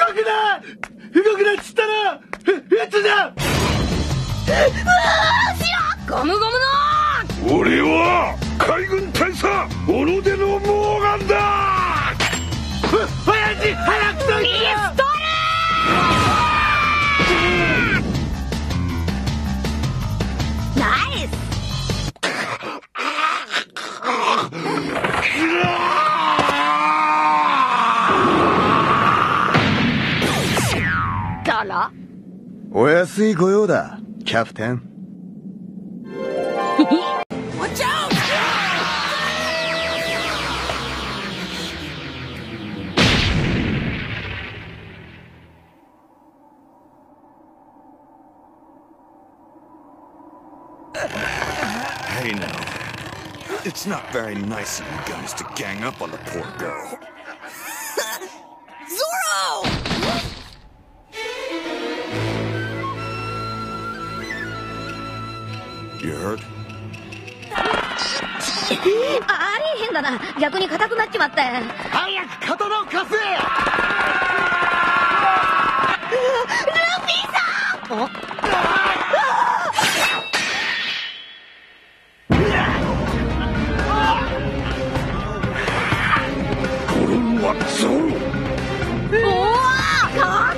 動くなっつったら撃つな。 ゴムゴムの俺は海軍大佐小野出のモーガンだ。親父早くとピストル。ナイス。だらお安い御用だ、キャプテン。 Watch out! Hey now, it's not very nice of you guys to gang up on the poor girl. Zoro! You hurt? あれ変だな。逆に硬くなっちまって。 早く刀を貸せ。 ルフィさん。 これはゾロ。 おお、かっ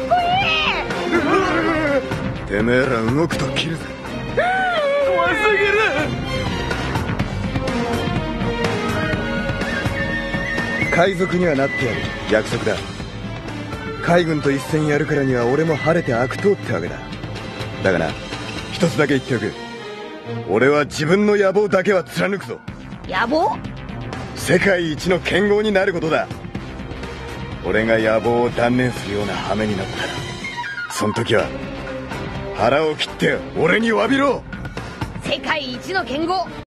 こいい。 てめえら動くと切るぜ。 怖すぎる。 海賊にはなってやる、約束だ。海軍と一戦やるからには俺も晴れて悪党ってわけだ。だがな、一つだけ言っておく。俺は自分の野望だけは貫くぞ。 野望？ 世界一の剣豪になることだ。俺が野望を断念するような羽目になったら、その時は腹を切って俺に詫びろ。 世界一の剣豪。